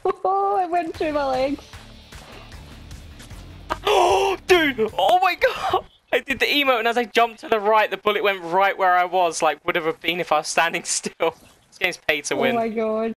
Oh, it went through my legs. Oh, dude! Oh my god! I did the emote, and as I jumped to the right, the bullet went right where I was, like would have been if I was standing still. This game's pay to Oh win. my god.